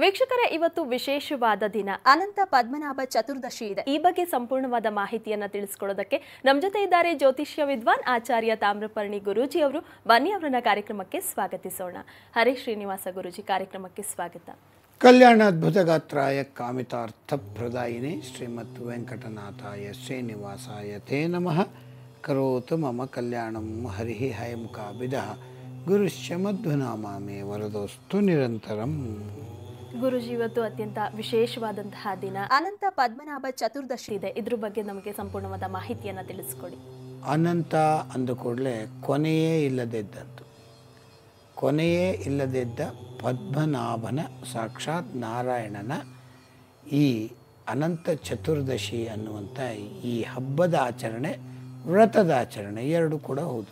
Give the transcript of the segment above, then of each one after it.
ವೀಕ್ಷಕರೇ, ಇವತ್ತು ವಿಶೇಷವಾದ ದಿನ ಅನಂತ ಪದ್ಮನಾಭ ಚತುರ್ದಶಿ ಇದೆ. ಈ ಬಗ್ಗೆ ಸಂಪೂರ್ಣವಾದ ಮಾಹಿತಿಯನ್ನ ತಿಳಿಸಿಕೊಳ್ಳೋದಕ್ಕೆ ನಮ್ಮ ಜೊತೆ ಇದ್ದಾರೆ ಜ್ಯೋತಿಷ್ಯ ವಿದ್ವಾನ್ ಆಚಾರ್ಯ ತಾಮ್ರಪರ್ಣಿ ಗುರೂಜಿ ಅವರು. ಬನ್ನಿ ಅವರನ್ನ ಕಾರ್ಯಕ್ರಮಕ್ಕೆ ಸ್ವಾಗತಿಸೋಣ. ಹರೇ ಶ್ರೀನಿವಾಸ ಗುರೂಜಿ, ಕಾರ್ಯಕ್ರಮಕ್ಕೆ ಸ್ವಾಗತ. ಕಲ್ಯಾಣಾದ್ಭುತಗಾತ್ರಾಯ ಕಾಮಿತಾರ್ಥಪ್ರದಾಯಿನೇ ಶ್ರೀಮದ್ ವೆಂಕಟನಾಥಾಯ ಶ್ರೀನಿವಾಸಾಯ ತೇ ನಮಃ. ಕರೋತು ಮಮ ಕಲ್ಯಾಣಂ ಹರಿ ಹಯಮುಖಾಭಿದಃ ಗುರುಶ್ಚ ಮಧ್ವನಾಮಾಮೇ ವರದೋಸ್ತು ನಿರಂತರಂ. ಗುರುಜಿ, ಇವತ್ತು ಅತ್ಯಂತ ವಿಶೇಷವಾದಂತಹ ದಿನ ಅನಂತ ಪದ್ಮನಾಭ ಚತುರ್ದಶಿ ಇದೆ. ಇದ್ರ ಬಗ್ಗೆ ನಮಗೆ ಸಂಪೂರ್ಣವಾದ ಮಾಹಿತಿಯನ್ನ ತಿಳಿಸ್ಕೊಡಿ. ಅನಂತ ಅಂದ ಕೂಡಲೇ ಕೊನೆಯೇ ಇಲ್ಲದಿದ್ದಂತು, ಕೊನೆಯೇ ಇಲ್ಲದಿದ್ದ ಪದ್ಮನಾಭನ ಸಾಕ್ಷಾತ್ ನಾರಾಯಣನ ಈ ಅನಂತ ಚತುರ್ದಶಿ ಅನ್ನುವಂಥ ಈ ಹಬ್ಬದ ಆಚರಣೆ, ವ್ರತದ ಆಚರಣೆ ಎರಡು ಕೂಡ ಹೌದು.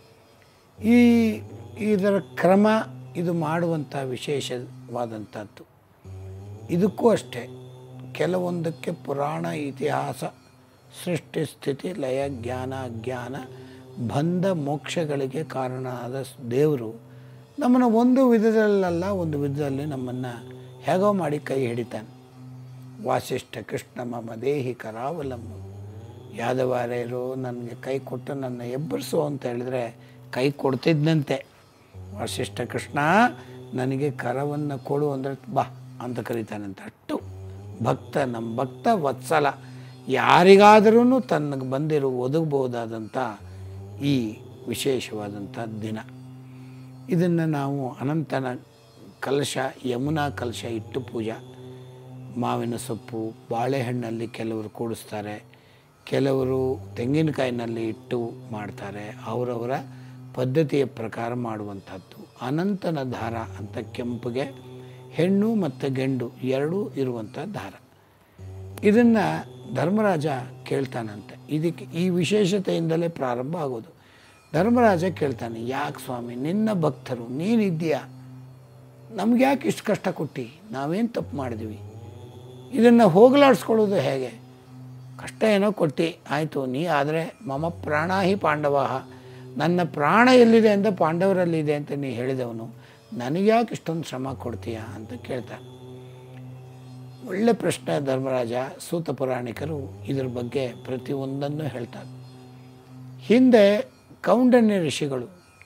ಇದರ ಕ್ರಮ, ಇದು ಮಾಡುವಂಥ ವಿಶೇಷವಾದಂಥದ್ದು. ಇದಕ್ಕೂ ಅಷ್ಟೇ, ಕೆಲವೊಂದಕ್ಕೆ ಪುರಾಣ ಇತಿಹಾಸ, ಸೃಷ್ಟಿ ಸ್ಥಿತಿ ಲಯ ಜ್ಞಾನ ಅಜ್ಞಾನ ಬಂಧ ಮೋಕ್ಷಗಳಿಗೆ ಕಾರಣ ಆದ ದೇವರು ನಮ್ಮನ್ನು ಒಂದು ವಿಧದಲ್ಲ ಒಂದು ವಿಧದಲ್ಲಿ ನಮ್ಮನ್ನು ಹೇಗೋ ಮಾಡಿ ಕೈ ಹಿಡಿತಾನೆ. ವಾಸಿಷ್ಠ ಕೃಷ್ಣ ಮಮ ದೇಹಿ ಕರಾವಲಂಬ, ಯಾದವಾರ್ಯರು ನನಗೆ ಕೈ ಕೊಟ್ಟು ನನ್ನ ಎಬ್ಬರಿಸು ಅಂತ ಹೇಳಿದ್ರೆ ಕೈ ಕೊಡ್ತಿದ್ದಂತೆ. ವಾಸಿಷ್ಠ ಕೃಷ್ಣ ನನಗೆ ಕರವನ್ನು ಕೊಡು ಅಂದರೆ ಬಾ ಅಂತ ಕರೀತಾನಂತೆ. ಅಷ್ಟು ಭಕ್ತ, ನಮ್ಮ ಭಕ್ತ ವತ್ಸಲ, ಯಾರಿಗಾದರೂ ತನಗೆ ಬಂದಿರೋ ಒದಗಬಹುದಾದಂಥ ಈ ವಿಶೇಷವಾದಂಥ ದಿನ. ಇದನ್ನು ನಾವು ಅನಂತನ ಕಲಶ, ಯಮುನಾ ಕಲಶ ಇಟ್ಟು ಪೂಜಾ, ಮಾವಿನ ಸೊಪ್ಪು, ಬಾಳೆಹಣ್ಣಲ್ಲಿ ಕೆಲವರು ಕೂಡಿಸ್ತಾರೆ, ಕೆಲವರು ತೆಂಗಿನಕಾಯಿನಲ್ಲಿ ಇಟ್ಟು ಮಾಡ್ತಾರೆ. ಅವರವರ ಪದ್ಧತಿಯ ಪ್ರಕಾರ ಮಾಡುವಂಥದ್ದು. ಅನಂತನ ದಾರ ಅಂತ ಕೆಂಪಿಗೆ ಹೆಣ್ಣು ಮತ್ತು ಗಂಡು ಎರಡೂ ಇರುವಂಥ ದಾರ. ಇದನ್ನು ಧರ್ಮರಾಜ ಕೇಳ್ತಾನಂತೆ. ಇದಕ್ಕೆ ಈ ವಿಶೇಷತೆಯಿಂದಲೇ ಪ್ರಾರಂಭ ಆಗೋದು. ಧರ್ಮರಾಜ ಕೇಳ್ತಾನೆ, ಯಾಕೆ ಸ್ವಾಮಿ, ನಿನ್ನ ಭಕ್ತರು ನೀನಿದ್ದೀಯಾ, ನಮ್ಗೆ ಯಾಕೆ ಇಷ್ಟು ಕಷ್ಟ ಕೊಟ್ಟು, ನಾವೇನು ತಪ್ಪು ಮಾಡಿದ್ವಿ, ಇದನ್ನು ಹೋಗಲಾಡಿಸ್ಕೊಳ್ಳೋದು ಹೇಗೆ, ಕಷ್ಟ ಏನೋ ಕೊಟ್ಟು ಆಯಿತು, ನೀ ಆದರೆ ಮಮ ಪ್ರಾಣಾಹಿ ಪಾಂಡವ, ನನ್ನ ಪ್ರಾಣ ಎಲ್ಲಿದೆ ಅಂತ ಪಾಂಡವರಲ್ಲಿದೆ ಅಂತ ನೀ ಹೇಳಿದವನು, ನನಗ್ಯಾಕೆ ಇಷ್ಟೊಂದು ಶ್ರಮ ಕೊಡ್ತೀಯಾ ಅಂತ ಕೇಳ್ತಾನೆ. ಒಳ್ಳೆ ಪ್ರಶ್ನೆ. ಧರ್ಮರಾಜ, ಸೂತ ಪುರಾಣಿಕರು ಇದ್ರ ಬಗ್ಗೆ ಪ್ರತಿಯೊಂದನ್ನು ಹೇಳ್ತಾರೆ. ಹಿಂದೆ ಕೌಂಡನ್ಯ ಋಷಿಗಳು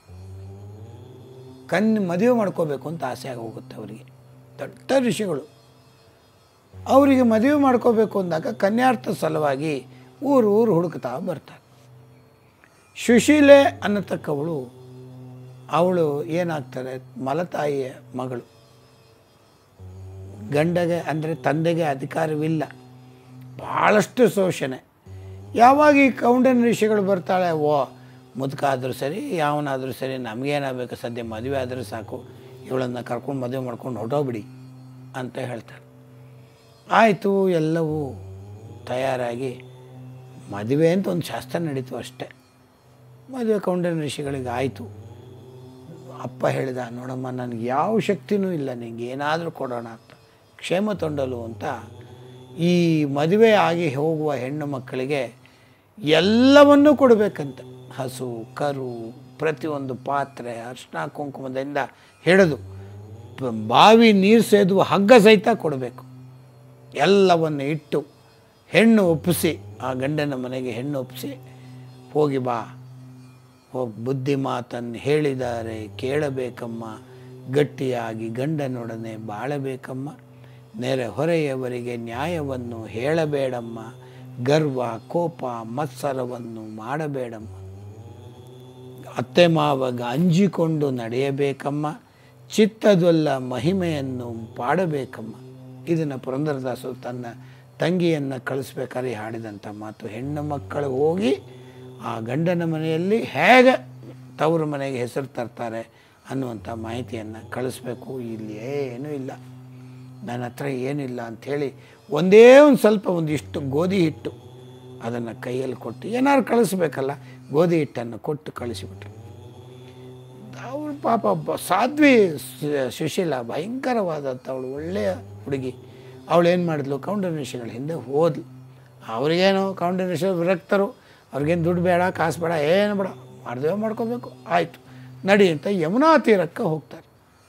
ಮದುವೆ ಮಾಡ್ಕೋಬೇಕು ಅಂತ ಆಸೆ ಆಗಿ ಹೋಗುತ್ತೆ ಅವರಿಗೆ. ದೊಡ್ಡ ಋಷಿಗಳು ಅವರಿಗೆ ಮದುವೆ ಮಾಡ್ಕೋಬೇಕು ಅಂದಾಗ ಕನ್ಯಾರ್ಥ ಸಲುವಾಗಿ ಊರು ಹುಡುಕ್ತಾ ಬರ್ತಾರೆ. ಸುಶೀಲೆ ಅನ್ನತಕ್ಕವಳು, ಅವಳು ಏನಾಗ್ತಾರೆ, ಮಲತಾಯಿಯ ಮಗಳು, ಗಂಡಗೆ ಅಂದರೆ ತಂದೆಗೆ ಅಧಿಕಾರವಿಲ್ಲ, ಭಾಳಷ್ಟು ಶೋಷಣೆ. ಯಾವಾಗ ಈ ಕೌಂಡನ್ಯ ಋಷಿಗಳು ಬರ್ತಾಳೆ, ಓ ಮುದುಕ ಆದರೂ ಸರಿ ಯಾವನಾದರೂ ಸರಿ, ನಮಗೇನಾಗಬೇಕು, ಸದ್ಯ ಮದುವೆ ಆದರೂ ಸಾಕು, ಇವಳನ್ನು ಕರ್ಕೊಂಡು ಮದುವೆ ಮಾಡ್ಕೊಂಡು ಹೊಟ್ಟೋಗ್ಬಿಡಿ ಅಂತ ಹೇಳ್ತಾರೆ. ಆಯಿತು, ಎಲ್ಲವೂ ತಯಾರಾಗಿ ಮದುವೆ ಅಂತ ಒಂದು ಶಾಸ್ತ್ರ ನಡೀತು ಅಷ್ಟೇ. ಮದುವೆ ಕೌಂಡನ್ಯ ಋಷಿಗಳಿಗೆ ಆಯಿತು. ಅಪ್ಪ ಹೇಳಿದ, ನೋಡಮ್ಮ, ನನಗೆ ಯಾವ ಶಕ್ತಿನೂ ಇಲ್ಲ, ನಿಂಗೆ ಏನಾದರೂ ಕೊಡೋಣ ಅಂತ. ಕ್ಷೇಮ ತೊಂಡಲು ಅಂತ ಈ ಮದುವೆ ಆಗಿ ಹೋಗುವ ಹೆಣ್ಣು ಮಕ್ಕಳಿಗೆ ಎಲ್ಲವನ್ನೂ ಕೊಡಬೇಕಂತ. ಹಸು, ಕರು, ಪ್ರತಿಯೊಂದು ಪಾತ್ರೆ, ಅರ್ಶಿನ ಕುಂಕುಮದಿಂದ ಹಿಡಿದು ಬಾವಿ ನೀರು ಸೇದುವ ಹಗ್ಗ ಸಹಿತ ಕೊಡಬೇಕು. ಎಲ್ಲವನ್ನು ಇಟ್ಟು ಹೆಣ್ಣು ಒಪ್ಪಿಸಿ, ಆ ಗಂಡನ ಮನೆಗೆ ಹೆಣ್ಣು ಒಪ್ಪಿಸಿ, ಹೋಗಿ ಬಾ, ಬುದ್ಧಿ ಮಾತನ್ನು ಹೇಳಿದ್ದಾರೆ ಕೇಳಬೇಕಮ್ಮ, ಗಟ್ಟಿಯಾಗಿ ಗಂಡನೊಡನೆ ಬಾಳಬೇಕಮ್ಮ, ನೆರೆ ಹೊರೆಯವರಿಗೆ ನ್ಯಾಯವನ್ನು ಹೇಳಬೇಡಮ್ಮ, ಗರ್ವ ಕೋಪ ಮತ್ಸರವನ್ನು ಮಾಡಬೇಡಮ್ಮ, ಅತ್ತೆ ಮಾವಗ ಅಂಜಿಕೊಂಡು ನಡೆಯಬೇಕಮ್ಮ, ಚಿತ್ತದೊಲ್ಲ ಮಹಿಮೆಯನ್ನು ಪಾಡಬೇಕಮ್ಮ. ಇದನ್ನು ಪುರಂದರದಾಸರು ತನ್ನ ತಂಗಿಯನ್ನು ಕಳಿಸ್ಬೇಕಾದ್ರೆ ಹಾಡಿದಂಥ ಮಾತು. ಹೆಣ್ಣು ಮಕ್ಕಳು ಹೋಗಿ ಆ ಗಂಡನ ಮನೆಯಲ್ಲಿ ಹೇಗೆ ತವರು ಮನೆಗೆ ಹೆಸರು ತರ್ತಾರೆ ಅನ್ನುವಂಥ ಮಾಹಿತಿಯನ್ನು ಕಳಿಸ್ಬೇಕು. ಇಲ್ಲಿ ಏನೂ ಇಲ್ಲ, ನನ್ನ ಹತ್ರ ಏನಿಲ್ಲ ಅಂಥೇಳಿ ಒಂದೇ ಒಂದು ಸ್ವಲ್ಪ, ಒಂದಿಷ್ಟು ಗೋಧಿ ಹಿಟ್ಟು ಅದನ್ನು ಕೈಯಲ್ಲಿ ಕೊಟ್ಟು, ಏನಾದ್ರು ಕಳಿಸ್ಬೇಕಲ್ಲ, ಗೋಧಿ ಹಿಟ್ಟನ್ನು ಕೊಟ್ಟು ಕಳಿಸಿಬಿಟ್ರು. ಅವಳು ಪಾಪ ಸಾಧ್ವಿ ಸುಶೀಲ, ಭಯಂಕರವಾದಂಥವಳು, ಒಳ್ಳೆಯ ಹುಡುಗಿ. ಅವಳು ಏನು ಮಾಡಿದ್ಲು, ಕೌಂಡನ್ಯ ಋಷಿಗಳ ಹಿಂದೆ ಹೋದ್ಲು. ಅವ್ರಿಗೇನು ಕೌಂಡನ್ಯ ಋಷಿಗಳು ವಿರಕ್ತರು, ಅವ್ರಿಗೇನು ದುಡ್ಡು ಬೇಡ, ಕಾಸು ಬೇಡ, ಏನು ಬೇಡ, ಮದುವೆ ಮಾಡ್ಕೋಬೇಕು, ಆಯಿತು ನಡಿ ಅಂತ ಯಮುನಾ ತೀರಕ್ಕೆ ಹೋಗ್ತಾರೆ.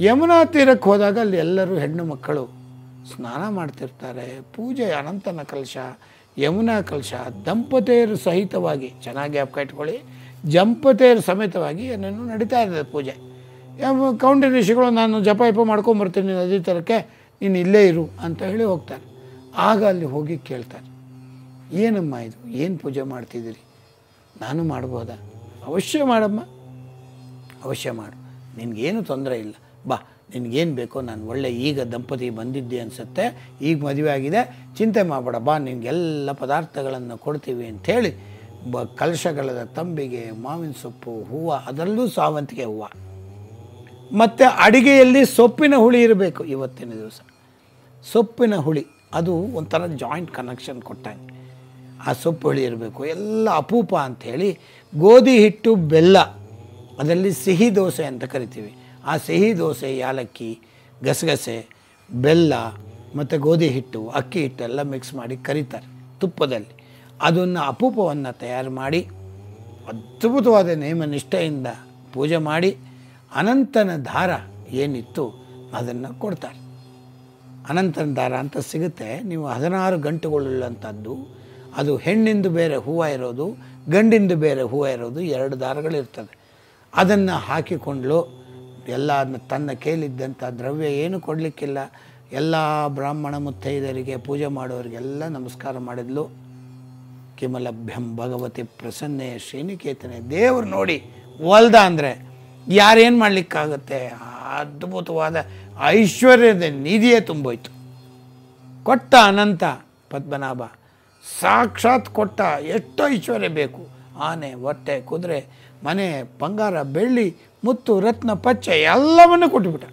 ಯಮುನಾ ತೀರಕ್ಕೆ ಹೋದಾಗ ಅಲ್ಲಿ ಎಲ್ಲರೂ ಹೆಣ್ಣು ಮಕ್ಕಳು ಸ್ನಾನ ಮಾಡ್ತಿರ್ತಾರೆ. ಪೂಜೆ, ಅನಂತನ ಕಲಶ, ಯಮುನಾ ಕಲಶ, ದಂಪತಿಯರು ಸಹಿತವಾಗಿ, ಚೆನ್ನಾಗಿ ಜ್ಞಾಪಕ ಇಟ್ಕೊಳ್ಳಿ, ದಂಪತಿಯರು ಸಮೇತವಾಗಿ ಏನೇನು ನಡೀತಾ ಇರ್ತದೆ ಪೂಜೆ. ಕೌಂಡ ಋಷಿಗಳು ನಾನು ಜಪ ಮಾಡ್ಕೊಂಬರ್ತೀನಿ ನದಿ ತೀರಕ್ಕೆ, ನೀನು ಇಲ್ಲೇ ಇರು ಅಂತ ಹೇಳಿ ಹೋಗ್ತಾರೆ. ಆಗ ಅಲ್ಲಿ ಹೋಗಿ ಕೇಳ್ತಾರೆ, ಏನಮ್ಮ ಇದು, ಏನು ಪೂಜೆ ಮಾಡ್ತಿದ್ದೀರಿ, ನಾನು ಮಾಡ್ಬೋದಾ? ಅವಶ್ಯ ಮಾಡಮ್ಮ, ಅವಶ್ಯ ಮಾಡು, ನಿನಗೇನು ತೊಂದರೆ ಇಲ್ಲ, ಬಾ, ನಿನಗೇನು ಬೇಕೋ, ನಾನು ಒಳ್ಳೆ ಈಗ ದಂಪತಿ ಬಂದಿದ್ದೆ ಅನಿಸುತ್ತೆ, ಈಗ ಮದುವೆ ಆಗಿದೆ, ಚಿಂತೆ ಮಾಡಬೇಡ, ಬಾ, ನಿನಗೆಲ್ಲ ಪದಾರ್ಥಗಳನ್ನು ಕೊಡ್ತೀವಿ ಅಂಥೇಳಿ ಕಲಶಗಳದ ತಂಬಿಗೆ, ಮಾವಿನ ಸೊಪ್ಪು, ಹೂವು, ಅದರಲ್ಲೂ ಸಾವಂತಿಗೆ ಹೂವು, ಮತ್ತು ಅಡಿಗೆಯಲ್ಲಿ ಸೊಪ್ಪಿನ ಹುಳಿ ಇರಬೇಕು. ಇವತ್ತಿನ ದಿವಸ ಸೊಪ್ಪಿನ ಹುಳಿ, ಅದು ಒಂಥರ ಜಾಯಿಂಟ್ ಕನೆಕ್ಷನ್ ಕೊಟ್ಟಂಗೆ. ಆ ಸೊಪ್ಪು ಹುಳಿ ಇರಬೇಕು, ಎಲ್ಲ ಅಪೂಪ ಅಂಥೇಳಿ. ಗೋಧಿ ಹಿಟ್ಟು, ಬೆಲ್ಲ, ಅದರಲ್ಲಿ ಸಿಹಿ ದೋಸೆ ಅಂತ ಕರಿತೀವಿ. ಆ ಸಿಹಿ ದೋಸೆ, ಯಾಲಕ್ಕಿ, ಗಸಗಸೆ, ಬೆಲ್ಲ ಮತ್ತು ಗೋಧಿ ಹಿಟ್ಟು, ಅಕ್ಕಿ ಹಿಟ್ಟು ಎಲ್ಲ ಮಿಕ್ಸ್ ಮಾಡಿ ಕರಿತಾರೆ ತುಪ್ಪದಲ್ಲಿ. ಅದನ್ನು ಅಪೂಪವನ್ನು ತಯಾರು ಮಾಡಿ ಅದ್ಭುತವಾದ ನೇಮ ನಿಷ್ಠೆಯಿಂದ ಪೂಜೆ ಮಾಡಿ ಅನಂತನ ದಾರ ಏನಿತ್ತು ಅದನ್ನು ಕೊಡ್ತಾರೆ. ಅನಂತನ ದಾರ ಅಂತ ಸಿಗುತ್ತೆ. ನೀವು 16 ಗಂಟುಗಳುಳ್ಳಂಥದ್ದು, ಅದು ಹೆಣ್ಣಿಂದು ಬೇರೆ ಹೂವು ಇರೋದು, ಗಂಡಿಂದು ಬೇರೆ ಹೂವು ಇರೋದು, 2 ದಾರಗಳಿರ್ತದೆ. ಅದನ್ನು ಹಾಕಿಕೊಂಡ್ಲು. ಎಲ್ಲ ತನ್ನ ಕೈಲಿದ್ದಂಥ ದ್ರವ್ಯ ಏನು ಕೊಡಲಿಕ್ಕಿಲ್ಲ. ಎಲ್ಲ ಬ್ರಾಹ್ಮಣ ಮುತ್ತೈದರಿಗೆ, ಪೂಜೆ ಮಾಡೋರಿಗೆಲ್ಲ ನಮಸ್ಕಾರ ಮಾಡಿದ್ಲು. ಕಿಮಲಭ್ಯಂ ಭಗವತಿ ಪ್ರಸನ್ನೆ ಶ್ರೀನಿಕೇತನೆ. ದೇವರು ನೋಡಿ ಒಲ್ದ ಅಂದರೆ ಯಾರೇನು ಮಾಡಲಿಕ್ಕಾಗುತ್ತೆ? ಅದ್ಭುತವಾದ ಐಶ್ವರ್ಯದ ನಿಧಿಯೇ ತುಂಬೋಯ್ತು. ಕೊಟ್ಟ ಅನಂತ ಪದ್ಮನಾಭ, ಸಾಕ್ಷಾತ್ ಕೊಟ್ಟ. ಎಷ್ಟು ಐಶ್ವರ್ಯ ಬೇಕು, ಆನೆ, ಹೊಟ್ಟೆ, ಕುದುರೆ, ಮನೆ, ಬಂಗಾರ, ಬೆಳ್ಳಿ, ಮುತ್ತು, ರತ್ನ, ಪಚ್ಚೆ ಎಲ್ಲವನ್ನು ಕೊಟ್ಟುಬಿಟ್ಟ.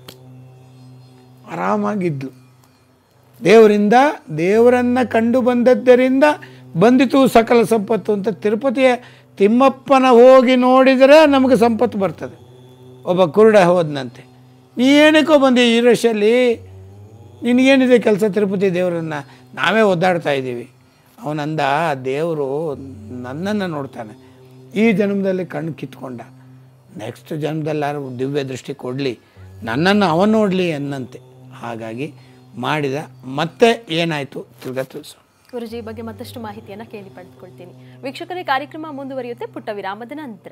ಆರಾಮಾಗಿದ್ಲು. ದೇವರನ್ನು ಕಂಡು ಬಂದದ್ದರಿಂದ ಬಂದಿತು ಸಕಲ ಸಂಪತ್ತು ಅಂತ ತಿರುಪತಿಯ ತಿಮ್ಮಪ್ಪನ ಹೋಗಿ ನೋಡಿದರೆ ನಮಗೆ ಸಂಪತ್ತು ಬರ್ತದೆ. ಒಬ್ಬ ಕುರುಡ ಹೋದನಂತೆ, ನೀ ಏನಕ್ಕೋ ಬಂದಿ ಈ ರಶಲ್ಲಿ, ನಿನಗೇನಿದೆ ಕೆಲಸ ತಿರುಪತಿ ದೇವರನ್ನು, ನಾವೇ ಒದ್ದಾಡ್ತಾ ಇದ್ದೀವಿ. ಅವನಂದ, ದೇವರು ನನ್ನನ್ನು ನೋಡ್ತಾನೆ, ಈ ಜನ್ಮದಲ್ಲಿ ಕಣ್ಣು ಕಿತ್ಕೊಂಡ, ನೆಕ್ಸ್ಟ್ ಜನ್ಮದಲ್ಲಾರು ದಿವ್ಯ ದೃಷ್ಟಿ ಕೊಡಲಿ, ನನ್ನನ್ನು ಅವನು ನೋಡಲಿ ಅನ್ನಂತೆ. ಹಾಗಾಗಿ ಮಾಡಿದ. ಮತ್ತೆ ಏನಾಯಿತು ತಿರ್ಗಾ ತಿಳಿಸು. ಗುರುಜಿ ಬಗ್ಗೆ ಮತ್ತಷ್ಟು ಮಾಹಿತಿಯನ್ನು ಕೇಳಿ ಪಡೆದುಕೊಳ್ತೀನಿ. ವೀಕ್ಷಕರೇ, ಕಾರ್ಯಕ್ರಮ ಮುಂದುವರಿಯುತ್ತೆ ಪುಟ್ಟ ವಿರಾಮದ ನಂತರ.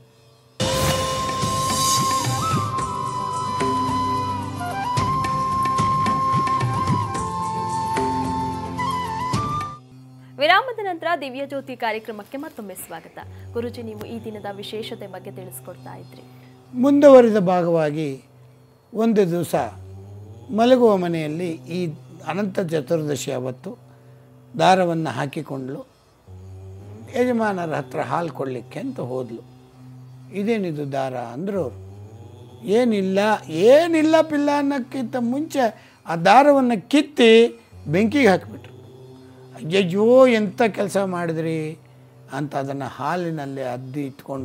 ವಿರಾಮದ ನಂತರ ದಿವ್ಯ ಜ್ಯೋತಿ ಕಾರ್ಯಕ್ರಮಕ್ಕೆ ಮತ್ತೊಮ್ಮೆ ಸ್ವಾಗತ. ಗುರುಜಿ, ನೀವು ಈ ದಿನದ ವಿಶೇಷತೆ ಬಗ್ಗೆ ತಿಳಿಸ್ಕೊಡ್ತಾ ಇದ್ರಿ. ಮುಂದುವರಿದ ಭಾಗವಾಗಿ ಒಂದು ದಿವಸ ಮಲಗುವ ಮನೆಯಲ್ಲಿ ಈ ಅನಂತ ಚತುರ್ದಶಿ ಅವತ್ತು ದಾರವನ್ನು ಹಾಕಿಕೊಂಡ್ಲು. ಯಜಮಾನರ ಹತ್ರ ಹಾಲು ಕೊಡಲಿಕ್ಕೆ ಅಂತ ಹೋದ್ಲು. ಇದೇನಿದು ದಾರ ಅಂದರು ಅವರು. ಏನಿಲ್ಲ ಪಿಲ್ಲ ಅನ್ನೋಕ್ಕಿಂತ ಮುಂಚೆ ಆ ದಾರವನ್ನು ಕಿತ್ತಿ ಬೆಂಕಿಗೆ ಹಾಕಿಬಿಟ್ರು. ಅಯ್ಯಯ್ಯೋ ಎಂಥ ಕೆಲಸ ಮಾಡಿದ್ರಿ ಅಂತ ಅದನ್ನು ಹಾಲಿನಲ್ಲಿ ಅದ್ದಿ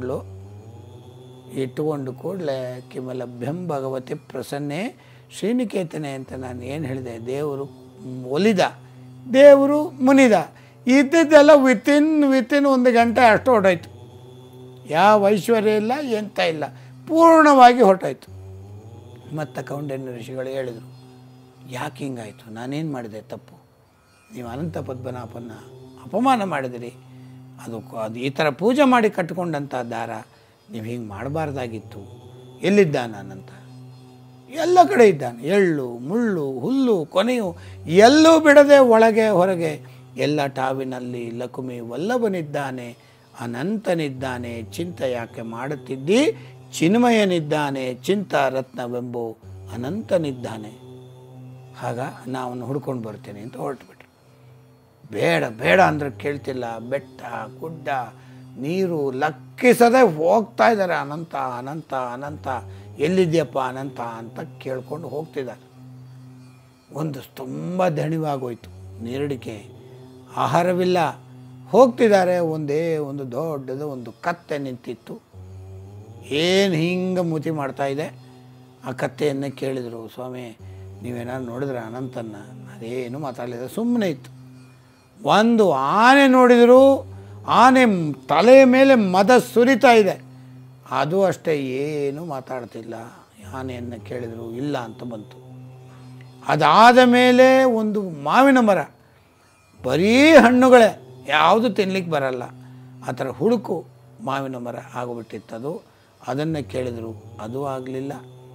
ಇಟ್ಟುಕೊಂಡು ಕೂಡಲೇ ಕಿಮಲಭ್ಯಂ ಭಗವತಿ ಪ್ರಸನ್ನೆ ಶ್ರೀನಿಕೇತನೆ ಅಂತ ನಾನು ಏನು ಹೇಳಿದೆ, ದೇವರು ಒಲಿದ, ದೇವರು ಮುನಿದ. ಇದ್ದಿದ್ದೆಲ್ಲ ವಿತಿನ್ 1 ಗಂಟೆ ಅಷ್ಟು ಹೊರಟೋಯ್ತು. ಯಾವ ಐಶ್ವರ್ಯ ಇಲ್ಲ, ಎಂತ ಇಲ್ಲ, ಪೂರ್ಣವಾಗಿ ಹೊರಟೋಯ್ತು. ಮತ್ತು ಕೌಂಡಿನ್ಯ ಋಷಿಗಳು ಹೇಳಿದರು, ಯಾಕೆ ಹಿಂಗಾಯಿತು, ನಾನೇನು ಮಾಡಿದೆ ತಪ್ಪು, ನೀವು ಅನಂತ ಪದ್ಮನಾಭನ ಅಪಮಾನ ಮಾಡಿದಿರಿ, ಅದು ಈ ಥರ ಪೂಜೆ ಮಾಡಿ ಕಟ್ಟಿಕೊಂಡಂಥ ದಾರ, ನೀವು ಹಿಂಗೆ ಮಾಡಬಾರ್ದಾಗಿತ್ತು. ಎಲ್ಲಿದ್ದಾನ ಅನಂತ? ಎಲ್ಲ ಕಡೆ ಇದ್ದಾನೆ. ಎಳ್ಳು, ಮುಳ್ಳು, ಹುಲ್ಲು, ಕೊನೆಯು ಎಲ್ಲೂ ಬಿಡದೆ ಒಳಗೆ ಹೊರಗೆ ಎಲ್ಲ ಟಾವಿನಲ್ಲಿ ಲಕುಮಿ ವಲ್ಲಭನಿದ್ದಾನೆ, ಅನಂತನಿದ್ದಾನೆ. ಚಿಂತ ಯಾಕೆ ಮಾಡುತ್ತಿದ್ದಿ, ಚಿನ್ಮಯನಿದ್ದಾನೆ, ಚಿಂತ ರತ್ನವೆಂಬು ಅನಂತನಿದ್ದಾನೆ. ಆಗ ನಾನು ಹುಡ್ಕೊಂಡು ಬರ್ತೇನೆ ಅಂತ ಹೊರಟುಬಿಟ್ರು. ಬೇಡ ಅಂದರೆ ಕೇಳ್ತಿಲ್ಲ. ಬೆಟ್ಟ, ಗುಡ್ಡ, ನೀರು ಲೆಕ್ಕಿಸದೆ ಹೋಗ್ತಾ ಇದ್ದಾರೆ. ಅನಂತ ಅನಂತ ಅನಂತ, ಎಲ್ಲಿದೆಯಪ್ಪ ಅನಂತ ಅಂತ ಕೇಳ್ಕೊಂಡು ಹೋಗ್ತಿದ್ದಾರೆ. ಒಂದು ತುಂಬ ದಣಿವಾಗೋಯ್ತು, ನೀರಡಿಕೆ, ಆಹಾರವಿಲ್ಲ. ಹೋಗ್ತಿದ್ದಾರೆ. ಒಂದು ದೊಡ್ಡದು ಒಂದು ಕತ್ತೆ ನಿಂತಿತ್ತು. ಏನು ಹಿಂಗೆ ಮೂತಿ ಮಾಡ್ತಾಯಿದೆ. ಆ ಕತ್ತೆಯನ್ನು ಕೇಳಿದರು, ಸ್ವಾಮಿ ನೀವೇನಾದ್ರು ನೋಡಿದ್ರೆ ಅನಂತನ್ನು? ಅದೇನು ಮಾತಾಡಲಿಲ್ಲ, ಸುಮ್ಮನೆ ಇತ್ತು. ಒಂದು ಆನೆ ನೋಡಿದರು. ಆನೆ ತಲೆಯ ಮೇಲೆ ಮದ ಸುರಿತಾ ಇದೆ. ಅದು ಅಷ್ಟೇ, ಏನು ಮಾತಾಡ್ತಿಲ್ಲ. ಆನೆಯನ್ನು ಕೇಳಿದರು, ಇಲ್ಲ ಅಂತ ಬಂತು. ಅದಾದ ಮೇಲೆ ಒಂದು ಮಾವಿನ ಮರ, ಬರೀ ಹಣ್ಣುಗಳೇ, ಯಾವುದು ತಿನ್ಲಿಕ್ಕೆ ಬರಲ್ಲ, ಆ ಥರ ಹುಡುಕು ಮಾವಿನ ಮರ ಆಗಿಬಿಟ್ಟಿತ್ತದು. ಅದನ್ನು ಕೇಳಿದರು, ಅದು ಆಗಲಿಲ್ಲ.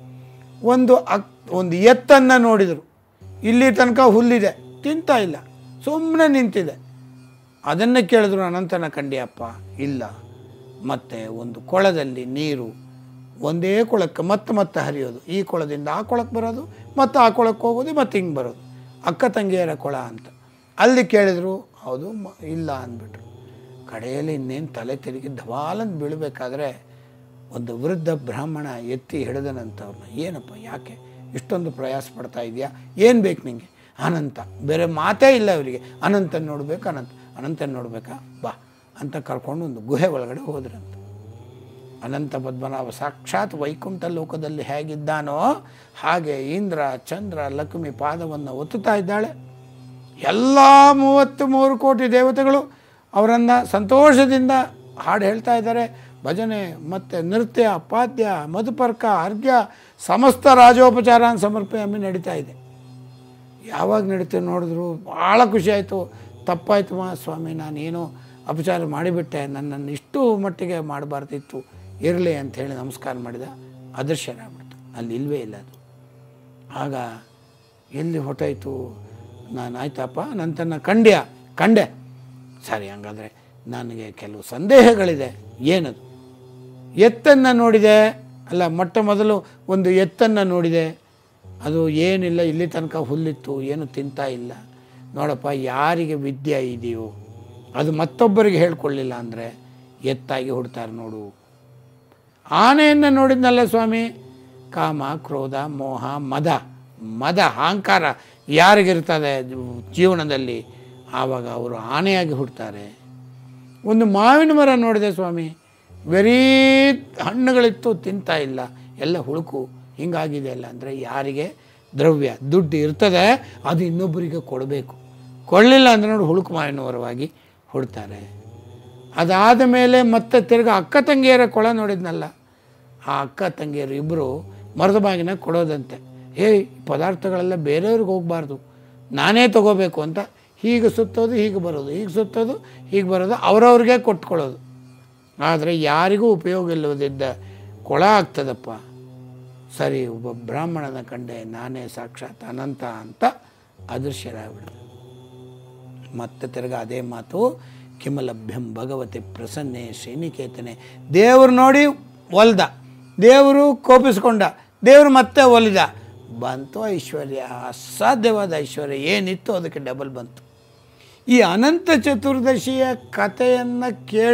ಒಂದು ಎತ್ತನ್ನು ನೋಡಿದರು, ಇಲ್ಲಿ ತನಕ ಹುಲ್ಲಿದೆ, ತಿಂತಾ ಇಲ್ಲ, ಸುಮ್ಮನೆ ನಿಂತಿದೆ. ಅದನ್ನು ಕೇಳಿದ್ರು, ಅನಂತನ ಕಂಡಿಯಪ್ಪ, ಇಲ್ಲ. ಮತ್ತು ಒಂದು ಕೊಳದಲ್ಲಿ ನೀರು ಒಂದೇ ಕೊಳಕ್ಕೆ ಮತ್ತೆ ಹರಿಯೋದು, ಈ ಕೊಳದಿಂದ ಆ ಕೊಳಕ್ಕೆ ಬರೋದು, ಮತ್ತು ಆ ಕೊಳಕ್ಕೆ ಹೋಗೋದು, ಮತ್ತು ಹಿಂಗೆ ಬರೋದು, ಅಕ್ಕ ತಂಗಿಯರ ಕೊಳ ಅಂತ. ಅಲ್ಲಿ ಕೇಳಿದ್ರು, ಹೌದು, ಇಲ್ಲ ಅಂದ್ಬಿಟ್ರು. ಕಡೆಯಲ್ಲಿ ಇನ್ನೇನು ತಲೆ ತಿರುಗಿ ಧವಾಲಂದು ಬೀಳಬೇಕಾದ್ರೆ ಒಂದು ವೃದ್ಧ ಬ್ರಾಹ್ಮಣ ಎತ್ತಿ ಹಿಡಿದನಂತವ್ರನ್ನ. ಏನಪ್ಪ, ಯಾಕೆ ಇಷ್ಟೊಂದು ಪ್ರಯಾಸ ಪಡ್ತಾ ಇದೆಯಾ, ಏನು ಬೇಕು ನಿಮಗೆ? ಅನಂತ, ಬೇರೆ ಮಾತೇ ಇಲ್ಲ ಅವರಿಗೆ. ಅನಂತನ ನೋಡಬೇಕು, ಅನಂತನ ನೋಡಬೇಕಾ, ಬಾ ಅಂತ ಕರ್ಕೊಂಡು ಒಂದು ಗುಹೆ ಒಳಗಡೆ ಹೋದ್ರಂತ. ಅನಂತ ಪದ್ಮನಾಭ ಸಾಕ್ಷಾತ್ ವೈಕುಂಠ ಲೋಕದಲ್ಲಿ ಹೇಗಿದ್ದಾನೋ ಹಾಗೆ ಇಂದ್ರ, ಚಂದ್ರ, ಲಕ್ಷ್ಮಿ ಪಾದವನ್ನು ಒತ್ತುತ್ತಾ ಇದ್ದಾಳೆ. ಎಲ್ಲ 33 ಕೋಟಿ ದೇವತೆಗಳು ಅವರನ್ನು ಸಂತೋಷದಿಂದ ಹಾಡು ಹೇಳ್ತಾ ಇದ್ದಾರೆ. ಭಜನೆ ಮತ್ತು ನೃತ್ಯ, ಪಾದ್ಯ, ಮಧುಪರ್ಕ, ಅರ್ಘ್ಯ, ಸಮಸ್ತ ರಾಜೋಪಚಾರ ಸಮರ್ಪಣೆ ನಡೀತಾ ಇದೆ. ಯಾವಾಗ ನಡೀತು ನೋಡಿದ್ರು ಭಾಳ ಖುಷಿಯಾಯಿತು. ತಪ್ಪಾಯ್ತು ಸ್ವಾಮಿ, ನಾನೇನೋ ಅಪಚಾರ ಮಾಡಿಬಿಟ್ಟೆ, ನನ್ನನ್ನು ಇಷ್ಟು ಮಟ್ಟಿಗೆ ಮಾಡಬಾರ್ದಿತ್ತು, ಇರಲಿ ಅಂಥೇಳಿ ನಮಸ್ಕಾರ ಮಾಡಿದ. ಅದೃಶ್ಯನಾಗ್ಬಿಡ್ತು, ಅಲ್ಲಿ ಇಲ್ಲವೇ ಇಲ್ಲ ಅದು. ಆಗ ಎಲ್ಲಿ ಹೊಟ್ಟೋಯ್ತು, ನಾನು ಆಯ್ತಪ್ಪ ನಂತನ್ನು ಕಂಡೆ, ಸರಿ, ಹಂಗಾದರೆ ನನಗೆ ಕೆಲವು ಸಂದೇಹಗಳಿದೆ. ಏನದು? ಎತ್ತನ್ನು ನೋಡಿದೆ ಅಲ್ಲ, ಮೊಟ್ಟ ಮೊದಲು ಒಂದು ಎತ್ತನ್ನು ನೋಡಿದೆ, ಅದು ಏನಿಲ್ಲ, ಇಲ್ಲಿ ತನಕ ಹುಲ್ಲಿತ್ತು, ಏನು ತಿಂತಾ ಇಲ್ಲ. ನೋಡಪ್ಪ, ಯಾರಿಗೆ ವಿದ್ಯೆ ಇದೆಯೋ ಅದು ಮತ್ತೊಬ್ಬರಿಗೆ ಹೇಳ್ಕೊಳ್ಳಿಲ್ಲ ಅಂದರೆ ಎತ್ತಾಗಿ ಹುಡ್ತಾರೆ ನೋಡು. ಆನೆಯನ್ನು ನೋಡಿದ್ನಲ್ಲ ಸ್ವಾಮಿ, ಕಾಮ, ಕ್ರೋಧ, ಮೋಹ, ಮದ ಅಹಂಕಾರ ಯಾರಿಗಿರ್ತದೆ ಜೀವನದಲ್ಲಿ, ಆವಾಗ ಅವರು ಆನೆಯಾಗಿ ಹುಡ್ತಾರೆ. ಒಂದು ಮಾವಿನ ಮರ ನೋಡಿದೆ ಸ್ವಾಮಿ, ಬರೀ ಹಣ್ಣುಗಳಿತ್ತು, ತಿಂತಾ ಇಲ್ಲ, ಎಲ್ಲ ಹುಳುಕು, ಹಿಂಗಾಗಿದೆ ಅಲ್ಲ ಅಂದರೆ ಯಾರಿಗೆ ದ್ರವ್ಯ ದುಡ್ಡು ಇರ್ತದೆ ಅದು ಇನ್ನೊಬ್ಬರಿಗೆ ಕೊಡಬೇಕು, ಕೊಡಲಿಲ್ಲ ಅಂದರೆ ನೋಡಿ ಹುಳುಕು ಮಾವಿನ ಮರವಾಗಿ ಹುಡ್ತಾರೆ. ಅದಾದ ಮೇಲೆ ಮತ್ತೆ ತಿರ್ಗಿ ಅಕ್ಕ ತಂಗಿಯರ ಕೊಳ ನೋಡಿದ್ನಲ್ಲ, ಆ ಅಕ್ಕ ತಂಗಿಯರು ಇಬ್ಬರು ಮರದ ಬಾಗಿನ ಕೊಡೋದಂತೆ. ಪದಾರ್ಥಗಳೆಲ್ಲ ಬೇರೆಯವ್ರಿಗೆ ಹೋಗಬಾರ್ದು, ನಾನೇ ತಗೋಬೇಕು ಅಂತ ಹೀಗೆ ಸುತ್ತೋದು, ಹೀಗೆ ಬರೋದು, ಹೀಗೆ ಸುತ್ತೋದು, ಹೀಗೆ ಬರೋದು, ಅವರವ್ರಿಗೆ ಕೊಟ್ಕೊಳ್ಳೋದು. ಆದರೆ ಯಾರಿಗೂ ಉಪಯೋಗ ಇಲ್ಲದಿದ್ದ ಕೊಳ ಆಗ್ತದಪ್ಪ. ಸರಿ, ಒಬ್ಬ ಬ್ರಾಹ್ಮಣನ ಕಂಡೆ, ನಾನೇ ಸಾಕ್ಷಾತ್ ಅನಂತ ಅಂತ ಅದೃಶ್ಯರಾಗ್ಬಿಡ್ತು. ಮತ್ತೆ ತಿರ್ಗ ಅದೇ ಮಾತು, ಕಿಮಲಭ್ಯಂ ಭಗವತಿ ಪ್ರಸನ್ನೆ ಶ್ರೀನಿಕೇತನೆ. ದೇವರು ನೋಡಿ ಒಲ್ದ, ದೇವರು ಕೋಪಿಸ್ಕೊಂಡ, ದೇವರು ಮತ್ತೆ ಒಲಿದ, ಬಂತು ಐಶ್ವರ್ಯ, ಅಸಾಧ್ಯವಾದ ಐಶ್ವರ್ಯ, ಏನಿತ್ತು ಅದಕ್ಕೆ ಡಬಲ್ ಬಂತು. ಈ ಅನಂತ ಚತುರ್ದಶಿಯ ಕಥೆಯನ್ನು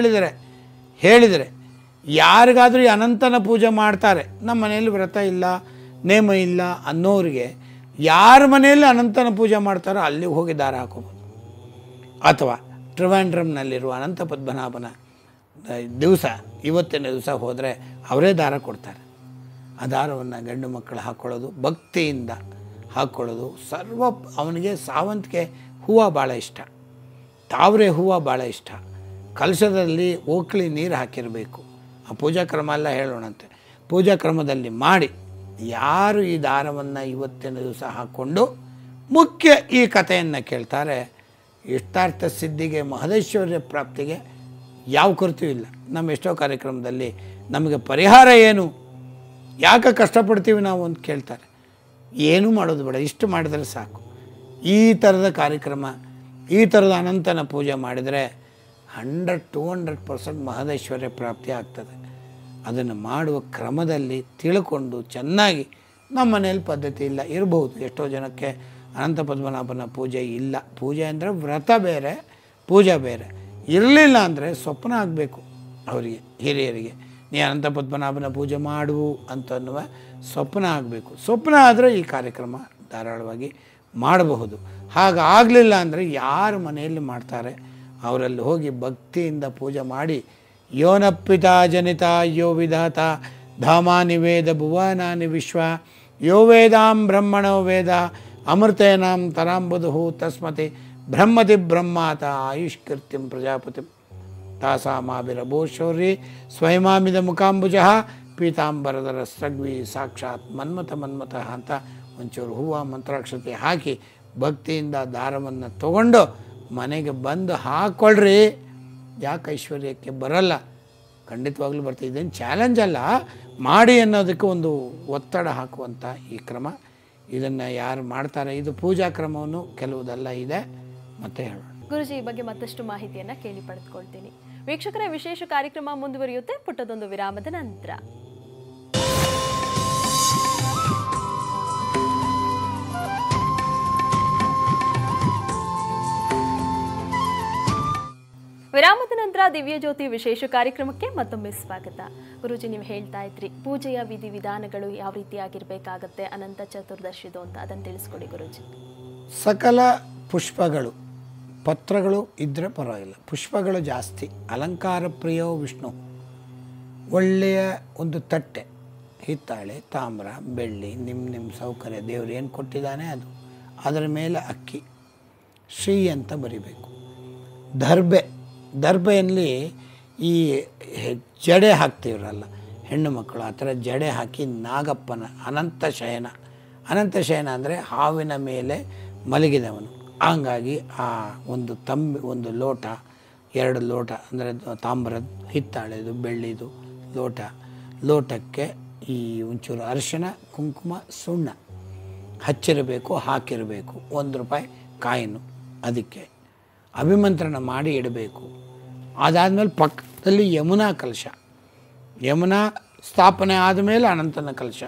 ಹೇಳಿದರೆ ಯಾರಿಗಾದರೂ ಈ ಅನಂತನ ಪೂಜೆ ಮಾಡ್ತಾರೆ, ನಮ್ಮ ಮನೆಯಲ್ಲಿ ವ್ರತ ಇಲ್ಲ, ನೇಮ ಇಲ್ಲ ಅನ್ನೋರಿಗೆ, ಯಾರ ಮನೆಯಲ್ಲಿ ಅನಂತನ ಪೂಜೆ ಮಾಡ್ತಾರೋ ಅಲ್ಲಿಗೆ ಹೋಗಿ ದಾರ ಹಾಕೋಬೋದು. ಅಥವಾ ಟ್ರಿವಾಂಡ್ರಮ್ನಲ್ಲಿರುವ ಅನಂತ ಪದ್ಮನಾಭನ ದಿವಸ, ಇವತ್ತಿನ ದಿವಸ ಹೋದರೆ ಅವರೇ ದಾರ ಕೊಡ್ತಾರೆ. ಆ ದಾರವನ್ನು ಗಂಡು ಮಕ್ಕಳು ಹಾಕ್ಕೊಳ್ಳೋದು, ಭಕ್ತಿಯಿಂದ ಹಾಕ್ಕೊಳ್ಳೋದು. ಅವನಿಗೆ ಸಾವಂತಿಗೆ ಹೂವು ಭಾಳ ಇಷ್ಟ, ತಾವರೆ ಹೂವು ಭಾಳ ಇಷ್ಟ, ಕಲಶದಲ್ಲಿ ಓಕ್ಳಿ ನೀರು ಹಾಕಿರಬೇಕು. ಆ ಪೂಜಾ ಕ್ರಮ ಎಲ್ಲ ಹೇಳೋಣಂತೆ. ಪೂಜಾ ಕ್ರಮದಲ್ಲಿ ಮಾಡಿ ಯಾರು ಈ ದಾರವನ್ನು ಇವತ್ತಿನ ದಿವಸ ಹಾಕ್ಕೊಂಡು ಮುಖ್ಯ ಈ ಕಥೆಯನ್ನು ಕೇಳ್ತಾರೆ, ಇಷ್ಟಾರ್ಥ ಸಿದ್ಧಿಗೆ, ಮಹದೇಶ್ವರ್ಯ ಪ್ರಾಪ್ತಿಗೆ ಯಾವ ಕೊರತೆಯೂ ಇಲ್ಲ. ನಮ್ಮ ಎಷ್ಟೋ ಕಾರ್ಯಕ್ರಮದಲ್ಲಿ ನಮಗೆ ಪರಿಹಾರ ಏನು, ಯಾಕೆ ಕಷ್ಟಪಡ್ತೀವಿ ನಾವು ಅಂತ ಕೇಳ್ತಾರೆ. ಏನೂ ಮಾಡೋದು ಬೇಡ, ಇಷ್ಟು ಮಾಡಿದರೆ ಸಾಕು. ಈ ಥರದ ಕಾರ್ಯಕ್ರಮ, ಈ ಥರದ ಅನಂತನ ಪೂಜೆ ಮಾಡಿದರೆ 100-200% ಮಹದೇಶ್ವರ್ಯ ಪ್ರಾಪ್ತಿ ಆಗ್ತದೆ. ಅದನ್ನು ಮಾಡುವ ಕ್ರಮದಲ್ಲಿ ತಿಳ್ಕೊಂಡು ಚೆನ್ನಾಗಿ, ನಮ್ಮ ಮನೇಲಿ ಪದ್ಧತಿ ಇಲ್ಲ ಇರ್ಬೋದು, ಎಷ್ಟೋ ಜನಕ್ಕೆ ಅನಂತ ಪದ್ಮನಾಭನ ಪೂಜೆ ಇಲ್ಲ. ಪೂಜೆ ಅಂದರೆ ವ್ರತ ಬೇರೆ, ಪೂಜೆ ಬೇರೆ. ಇರಲಿಲ್ಲ ಅಂದರೆ ಸ್ವಪ್ನ ಆಗಬೇಕು ಅವರಿಗೆ, ಹಿರಿಯರಿಗೆ, ನೀ ಅನಂತ ಪದ್ಮನಾಭನ ಪೂಜೆ ಮಾಡು ಅಂತನ್ನುವ ಸ್ವಪ್ನ ಆಗಬೇಕು. ಸ್ವಪ್ನ ಆದರೆ ಈ ಕಾರ್ಯಕ್ರಮ ಧಾರಾಳವಾಗಿ ಮಾಡಬಹುದು. ಹಾಗಾಗಲಿಲ್ಲ ಅಂದರೆ ಯಾರು ಮನೆಯಲ್ಲಿ ಮಾಡ್ತಾರೆ ಅವರಲ್ಲಿ ಹೋಗಿ ಭಕ್ತಿಯಿಂದ ಪೂಜೆ ಮಾಡಿ, ಯೋನಪ್ಪಿತಾ ಜನಿತ ಯೋ ವಿಧಾತ ಧಾಮಾನಿ ವೇದ ಭುವನಾನಿ ವಿಶ್ವ ಯೋ ವೇದಾಂ ಬ್ರಹ್ಮಣೋ ವೇದ ಅಮೃತೇನಾಂ ತರಾಂಬುಧು ತಸ್ಮತಿ ಬ್ರಹ್ಮತಿ ಬ್ರಹ್ಮಾತ ಆಯುಷ್ಕೃತ್ಯಂ ಪ್ರಜಾಪತಿ ತಾಸಾಮಾಭಿರಭೋ ಶೌರ್ಯ ಸ್ವಯಮಾಮಿದ ಮುಖಾಂಬುಜ ಪೀತಾಂಬರದ ರಸ್ರಗ್ವಿ ಸಾಕ್ಷಾತ್ ಮನ್ಮಥ ಅಂತ ಒಂಚೂರು ಹೂವು ಮಂತ್ರಾಕ್ಷತೆ ಹಾಕಿ ಭಕ್ತಿಯಿಂದ ದಾರವನ್ನು ತಗೊಂಡು ಮನೆಗೆ ಬಂದು ಹಾಕ್ಕೊಳ್ರಿ. ಯಾಕೆ ಐಶ್ವರ್ಯಕ್ಕೆ ಬರಲ್ಲ? ಖಂಡಿತವಾಗ್ಲೂ ಬರ್ತೀವಿ. ಇದೇನು ಚಾಲೆಂಜ್ ಅಲ್ಲ, ಮಾಡಿ ಅನ್ನೋದಕ್ಕೆ ಒಂದು ಒತ್ತಡ ಹಾಕುವಂಥ ಈ ಕ್ರಮ. ಇದನ್ನು ಯಾರು ಮಾಡ್ತಾರೆ, ಇದು ಪೂಜಾ ಕ್ರಮವನ್ನು ಕೆಲವುದೆಲ್ಲ ಇದೆ. ಮತ್ತೆ ಹೇಳೋಣ ಗುರುಜಿ, ಈ ಬಗ್ಗೆ ಮತ್ತಷ್ಟು ಮಾಹಿತಿಯನ್ನು ಕೇಳಿ ಪಡೆದುಕೊಳ್ತೀನಿ. ವೀಕ್ಷಕರ, ವಿಶೇಷ ಕಾರ್ಯಕ್ರಮ ಮುಂದುವರಿಯುತ್ತೆ ಪುಟ್ಟದೊಂದು ವಿರಾಮದ ನಂತರ. ವಿರಾಮದ ನಂತರ ದಿವ್ಯ ಜ್ಯೋತಿ ವಿಶೇಷ ಕಾರ್ಯಕ್ರಮಕ್ಕೆ ಮತ್ತೊಮ್ಮೆ ಸ್ವಾಗತ. ಗುರುಜಿ, ನೀವು ಹೇಳ್ತಾ ಇದ್ರಿ ಪೂಜೆಯ ವಿಧಿವಿಧಾನಗಳು ಯಾವ ರೀತಿಯಾಗಿರ್ಬೇಕಾಗತ್ತೆ ಅನಂತ ಚತುರ್ದಶಿದು ಅಂತ, ಅದನ್ನು ತಿಳಿಸ್ಕೊಡಿ ಗುರುಜಿ. ಸಕಲ ಪುಷ್ಪಗಳು, ಪತ್ರಗಳು ಇದ್ದರೆ ಪರವಾಗಿಲ್ಲ, ಪುಷ್ಪಗಳು ಜಾಸ್ತಿ. ಅಲಂಕಾರ ಪ್ರಿಯೋ ವಿಷ್ಣು. ಒಳ್ಳೆಯ ಒಂದು ತಟ್ಟೆ, ಹಿತ್ತಾಳೆ, ತಾಮ್ರ, ಬೆಳ್ಳಿ, ನಿಮ್ಮ ಸೌಕರ್ಯ ದೇವರು ಏನು ಕೊಟ್ಟಿದ್ದಾನೆ ಅದು, ಅದರ ಮೇಲೆ ಅಕ್ಕಿ, ಶ್ರೀ ಅಂತ ಬರಿಬೇಕು. ದರ್ಬೆಯಲ್ಲಿ ಈ ಜಡೆ ಹಾಕ್ತೀವ್ರಲ್ಲ ಹೆಣ್ಣು ಮಕ್ಕಳು, ಆ ಥರ ಜಡೆ ಹಾಕಿ ನಾಗಪ್ಪನ ಅನಂತ ಶಯನ ಅಂದರೆ ಹಾವಿನ ಮೇಲೆ ಮಲಗಿದವನು. ಹಂಗಾಗಿ ಆ ಒಂದು ಲೋಟ, 2 ಲೋಟ ಅಂದರೆ ತಾಮ್ರದ, ಹಿತ್ತಾಳೆದು, ಬೆಳ್ಳಿದು ಲೋಟಕ್ಕೆ ಈ ಒಂಚೂರು ಅರಿಶಿಣ, ಕುಂಕುಮ, ಸುಣ್ಣ ಹಚ್ಚಿರಬೇಕು, ಹಾಕಿರಬೇಕು. 1 ರೂಪಾಯಿ ಕಾಯಿನು ಅದಕ್ಕೆ ಅಭಿಮಂತ್ರಣ ಮಾಡಿ ಇಡಬೇಕು. ಅದಾದಮೇಲೆ ಪಕ್ಕದಲ್ಲಿ ಯಮುನಾ ಕಲಶ, ಯಮುನಾ ಸ್ಥಾಪನೆ ಆದಮೇಲೆ ಅನಂತನ ಕಲಶ.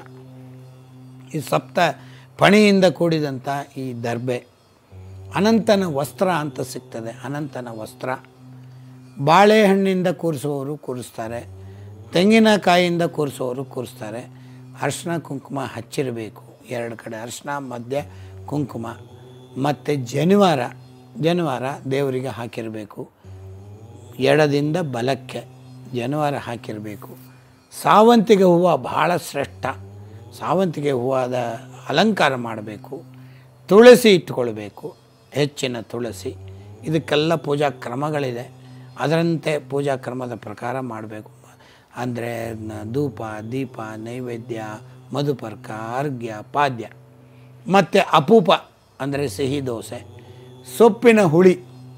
ಈ ಸಪ್ತ ಪಣಿಯಿಂದ ಕೂಡಿದಂಥ ಈ ದರ್ಬೆ. ಅನಂತನ ವಸ್ತ್ರ ಅಂತ ಸಿಗ್ತದೆ, ಅನಂತನ ವಸ್ತ್ರ. ಬಾಳೆಹಣ್ಣಿಂದ ಕೂರಿಸುವವರು ಕೂರಿಸ್ತಾರೆ, ತೆಂಗಿನಕಾಯಿಯಿಂದ ಕೂರಿಸುವವರು ಕೂರಿಸ್ತಾರೆ. ಅರಿಶಿನ ಕುಂಕುಮ ಹಚ್ಚಿರಬೇಕು, 2 ಕಡೆ ಅರಿಶಿನ, ಮಧ್ಯ ಕುಂಕುಮ. ಮತ್ತು ಜನಿವಾರ ದೇವರಿಗೆ ಹಾಕಿರಬೇಕು, ಎಡದಿಂದ ಬಲಕ್ಕೆ ಜನಿವಾರ ಹಾಕಿರಬೇಕು. ಸಾವಂತಿಗೆ ಹೂವು ಭಾಳ ಶ್ರೇಷ್ಠ, ಸಾವಂತಿಗೆ ಹೂವಾದ ಅಲಂಕಾರ ಮಾಡಬೇಕು. ತುಳಸಿ ಇಟ್ಕೊಳ್ಬೇಕು, ಹೆಚ್ಚಿನ ತುಳಸಿ. ಇದಕ್ಕೆಲ್ಲ ಪೂಜಾ ಕ್ರಮಗಳಿದೆ, ಅದರಂತೆ ಪೂಜಾ ಕ್ರಮದ ಪ್ರಕಾರ ಮಾಡಬೇಕು. ಅಂದರೆ ಧೂಪ, ದೀಪ, ನೈವೇದ್ಯ, ಮಧುಪರ್ಕ, ಅರ್ಘ್ಯ, ಪಾದ್ಯ. ಮತ್ತು ಅಪೂಪ ಅಂದರೆ ಸಿಹಿ ದೋಸೆ, ಸೊಪ್ಪಿನ ಹುಳಿ,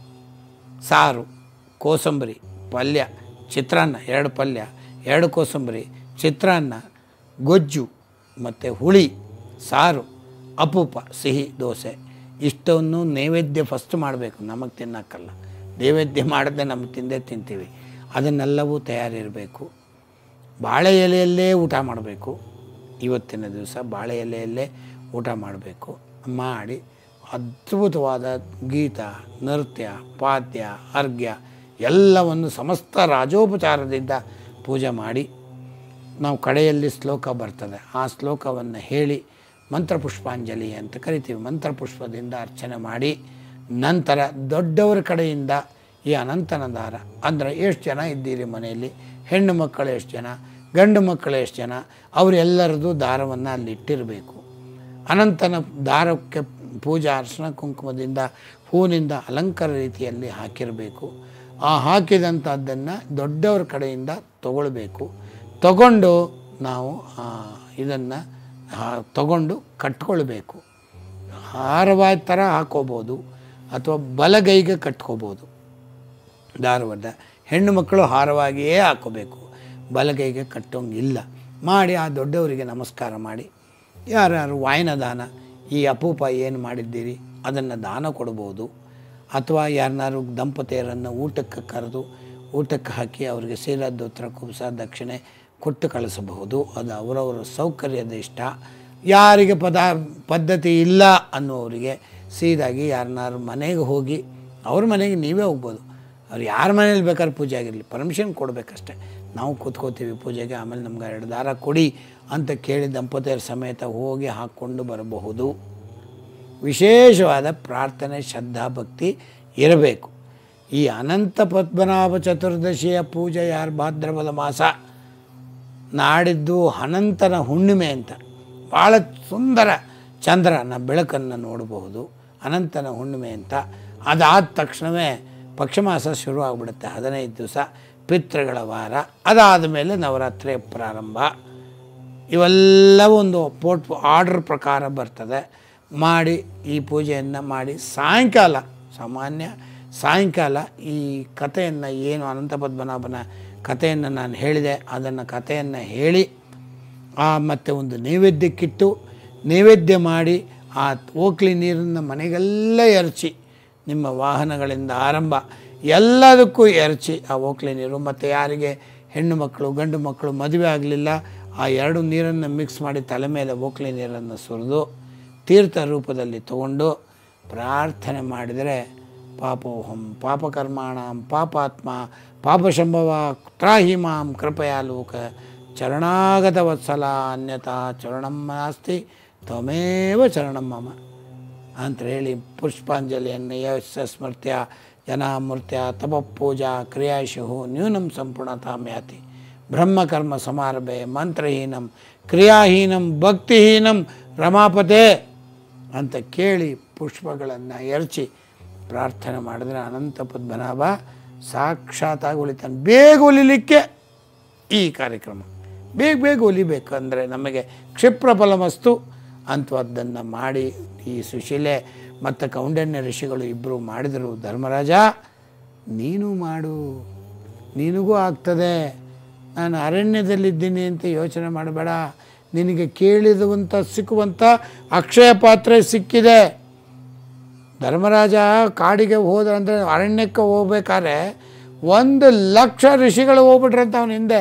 ಸಾರು, ಕೋಸಂಬರಿ, ಪಲ್ಯ, ಚಿತ್ರಾನ್ನ, 2 ಪಲ್ಯ, 2 ಕೋಸಂಬರಿ, ಚಿತ್ರಾನ್ನ, ಗೊಜ್ಜು ಮತ್ತು ಹುಳಿ, ಸಾರು, ಅಪೂಪ, ಸಿಹಿ ದೋಸೆ. ಇಷ್ಟನ್ನು ನೈವೇದ್ಯ ಫಸ್ಟ್ ಮಾಡಬೇಕು, ನಮಗೆ ತಿನ್ನೋಕ್ಕಲ್ಲ. ನೈವೇದ್ಯ ಮಾಡದೆ ನಮಗೆ ತಿಂತೀವಿ. ಅದನ್ನೆಲ್ಲವೂ ತಯಾರಿರಬೇಕು. ಬಾಳೆ ಎಲೆಯಲ್ಲೇ ಊಟ ಮಾಡಬೇಕು. ಇವತ್ತಿನ ದಿವಸ ಬಾಳೆ ಎಲೆಯಲ್ಲೇ ಊಟ ಮಾಡಬೇಕು. ಮಾಡಿ ಅದ್ಭುತವಾದ ಗೀತ, ನೃತ್ಯ, ಪಾದ್ಯ, ಅರ್ಘ್ಯ ಎಲ್ಲವನ್ನು ಸಮಸ್ತ ರಾಜೋಪಚಾರದಿಂದ ಪೂಜೆ ಮಾಡಿ, ನಾವು ಕಡೆಯಲ್ಲಿ ಶ್ಲೋಕ ಬರ್ತದೆ, ಆ ಶ್ಲೋಕವನ್ನು ಹೇಳಿ ಮಂತ್ರಪುಷ್ಪಾಂಜಲಿ ಅಂತ ಕರಿತೀವಿ. ಮಂತ್ರಪುಷ್ಪದಿಂದ ಅರ್ಚನೆ ಮಾಡಿ ನಂತರ ದೊಡ್ಡವರ ಕಡೆಯಿಂದ ಈ ಅನಂತನ ದಾರ, ಅಂದರೆ ಎಷ್ಟು ಜನ ಇದ್ದೀರಿ ಮನೆಯಲ್ಲಿ, ಹೆಣ್ಣು ಮಕ್ಕಳು ಎಷ್ಟು ಜನ, ಗಂಡು ಮಕ್ಕಳು ಎಷ್ಟು ಜನ, ಅವರೆಲ್ಲರದು ದಾರವನ್ನು ಅಲ್ಲಿ ಇಟ್ಟಿರಬೇಕು. ಅನಂತನ ದಾರಕ್ಕೆ ಪೂಜಾ ಅರ್ಶಿನ ಕುಂಕುಮದಿಂದ, ಹೂವಿನಿಂದ ಅಲಂಕಾರ ರೀತಿಯಲ್ಲಿ ಹಾಕಿರಬೇಕು. ಆ ಹಾಕಿದಂಥದ್ದನ್ನು ದೊಡ್ಡವ್ರ ಕಡೆಯಿಂದ ತಗೊಳ್ಬೇಕು. ತಗೊಂಡು ನಾವು ಇದನ್ನು ತಗೊಂಡು ಕಟ್ಕೊಳ್ಬೇಕು. ಹಾರವಾದ ಥರ ಹಾಕೋಬೋದು ಅಥವಾ ಬಲಗೈಗೆ ಕಟ್ಕೋಬೋದು ದಾರವನ್ನು. ಹೆಣ್ಣು ಮಕ್ಕಳು ಹಾರವಾಗಿಯೇ ಹಾಕೋಬೇಕು, ಬಲಗೈಗೆ ಕಟ್ಟೋಂಗಿಲ್ಲ. ಮಾಡಿ ಆ ದೊಡ್ಡವರಿಗೆ ನಮಸ್ಕಾರ ಮಾಡಿ, ಯಾರ್ಯಾರು ವಾಯನ ದಾನ, ಈ ಅಪೂಪ ಏನು ಮಾಡಿದ್ದೀರಿ ಅದನ್ನು ದಾನ ಕೊಡ್ಬೋದು. ಅಥವಾ ಯಾರನ್ನಾರು ದಂಪತಿಯರನ್ನು ಊಟಕ್ಕೆ ಕರೆದು ಊಟಕ್ಕೆ ಹಾಕಿ ಅವರಿಗೆ ಸೀರಾ ದೋತ್ರ ಕುಬ್ಸ ದಕ್ಷಿಣೆ ಕೊಟ್ಟು ಕಳಿಸಬಹುದು. ಅದು ಅವರವರ ಸೌಕರ್ಯದ ಇಷ್ಟ. ಯಾರಿಗೆ ಪದ್ಧತಿ ಇಲ್ಲ ಅನ್ನುವರಿಗೆ ಸೀದಾಗಿ ಯಾರನ್ನಾರು ಮನೆಗೆ ಹೋಗಿ, ಅವ್ರ ಮನೆಗೆ ನೀವೇ ಹೋಗ್ಬೋದು. ಅವ್ರು ಯಾರ ಮನೇಲಿ ಬೇಕಾದ್ರೆ ಪೂಜೆ ಆಗಿರಲಿ, ಪರ್ಮಿಷನ್ ಕೊಡಬೇಕಷ್ಟೆ. ನಾವು ಕೂತ್ಕೋತೀವಿ ಪೂಜೆಗೆ, ಆಮೇಲೆ ನಮ್ಗೆ 2 ದಾರ ಕೊಡಿ ಅಂತ ಕೇಳಿ ದಂಪತಿಯರ ಸಮೇತ ಹೋಗಿ ಹಾಕ್ಕೊಂಡು ಬರಬಹುದು. ವಿಶೇಷವಾದ ಪ್ರಾರ್ಥನೆ, ಶ್ರದ್ಧಾ, ಭಕ್ತಿ ಇರಬೇಕು. ಈ ಅನಂತ ಪದ್ಮನಾಭ ಚತುರ್ದಶಿಯ ಪೂಜೆ ಯಾರು ಭಾದ್ರಪದ ಮಾಸ, ನಾಡಿದ್ದು ಅನಂತನ ಹುಣ್ಣಿಮೆ ಅಂತ ಭಾಳ ಸುಂದರ ಚಂದ್ರನ ಬೆಳಕನ್ನು ನೋಡಬಹುದು. ಅನಂತನ ಹುಣ್ಣಿಮೆ ಅಂತ. ಅದಾದ ತಕ್ಷಣವೇ ಪಕ್ಷಮಾಸ ಶುರು ಆಗಿಬಿಡುತ್ತೆ. 15 ದಿವಸ ಪಿತೃಗಳ ವಾರ, ಅದಾದ ಮೇಲೆ ನವರಾತ್ರಿ ಪ್ರಾರಂಭ. ಇವೆಲ್ಲವೂ ಒಂದು ಆರ್ಡರ್ ಪ್ರಕಾರ ಬರ್ತದೆ. ಮಾಡಿ ಈ ಪೂಜೆಯನ್ನು ಮಾಡಿ ಸಾಯಂಕಾಲ ಈ ಕಥೆಯನ್ನು, ಏನು ಅನಂತ ಪದ್ಮನಾಭನ ಕಥೆಯನ್ನು ನಾನು ಹೇಳಿದೆ ಅದನ್ನು ಕಥೆಯನ್ನು ಹೇಳಿ ಮತ್ತು ಒಂದು ನೈವೇದ್ಯಕ್ಕಿಟ್ಟು ನೈವೇದ್ಯ ಮಾಡಿ ಆ ಓಕ್ಲಿ ನೀರನ್ನು ಮನೆಗೆಲ್ಲ ಎರಚಿ, ನಿಮ್ಮ ವಾಹನಗಳಿಂದ ಆರಂಭ ಎಲ್ಲದಕ್ಕೂ ಎರಚಿ ಆ ಓಕ್ಲಿ ನೀರು. ಮತ್ತು ಯಾರಿಗೆ ಹೆಣ್ಣು ಮಕ್ಕಳು ಗಂಡು ಮಕ್ಕಳು ಮದುವೆ ಆಗಲಿಲ್ಲ, ಆ ಎರಡು ನೀರನ್ನು ಮಿಕ್ಸ್ ಮಾಡಿ ತಲೆ ಮೇಲೆ ಓಕ್ಲಿ ನೀರನ್ನು ಸುರಿದು ತೀರ್ಥ ರೂಪದಲ್ಲಿ ತಗೊಂಡು ಪ್ರಾರ್ಥನೆ ಮಾಡಿದರೆ ಪಾಪೋಹಂ ಪಾಪಕರ್ಮಾಣಂ ಪಾಪಾತ್ಮ ಪಾಪಶಂಭವ ತ್ರಾಹಿ ಮಾಂ ಕೃಪಯಾ ಲೋಕ ಚರಣಾಗತ ವತ್ಸಲ ಅನ್ಯತಾ ಚರಣಂ ನಾಸ್ತಿ ತ್ವಮೇವ ಚರಣಂ ಮಮ ಅಂತ ಹೇಳಿ ಪುಷ್ಪಾಂಜಲಿಯನ್ನು ಯಶ ಸ್ಮೃತ್ಯ ಜನಾಮೂರ್ತ್ಯ ತಪಪೂಜಾ ಕ್ರಿಯಾಶು ನ್ಯೂನಂ ಸಂಪೂರ್ಣತಾಂ ಯಾತಿ ಬ್ರಹ್ಮಕರ್ಮ ಸಮಾರಂಭೆ ಮಂತ್ರಹೀನಂ ಕ್ರಿಯಾಹೀನಂ ಭಕ್ತಿಹೀನಂ ರಮಾಪತೆ ಅಂತ ಕೇಳಿ ಪುಷ್ಪಗಳನ್ನು ಎರಚಿ ಪ್ರಾರ್ಥನೆ ಮಾಡಿದ್ರೆ ಅನಂತ ಪದ್ಮನಾಭ ಸಾಕ್ಷಾತ್ತಾಗಿ ಉಳಿತಾನೆ. ಬೇಗ ಒಲಿಲಿಕ್ಕೆ ಈ ಕಾರ್ಯಕ್ರಮ ಬೇಗ ಒಲಿಬೇಕು ಅಂದರೆ ನಮಗೆ ಕ್ಷಿಪ್ರ ಫಲಮಸ್ತು ಅಂಥದ್ದನ್ನು ಮಾಡಿ ಈ ಸುಶೀಲೆ ಮತ್ತು ಕೌಂಡನ್ಯ ಋಷಿಗಳು ಇಬ್ಬರು ಮಾಡಿದರು. ಧರ್ಮರಾಜ ನೀನು ಮಾಡು, ನಿನಗೂ ಆಗ್ತದೆ, ನಾನು ಅರಣ್ಯದಲ್ಲಿದ್ದೀನಿ ಅಂತ ಯೋಚನೆ ಮಾಡಬೇಡ, ನಿನಗೆ ಕೇಳಿದುವಂಥ ಸಿಕ್ಕುವಂಥ ಅಕ್ಷಯ ಪಾತ್ರೆ ಸಿಕ್ಕಿದೆ. ಧರ್ಮರಾಜ ಕಾಡಿಗೆ ಹೋದ್ರಂದರೆ ಅರಣ್ಯಕ್ಕೆ ಹೋಗ್ಬೇಕಾದ್ರೆ 1,00,000 ಋಷಿಗಳು ಹೋಗ್ಬಿಟ್ರಂತೆ ಅವನ ಹಿಂದೆ.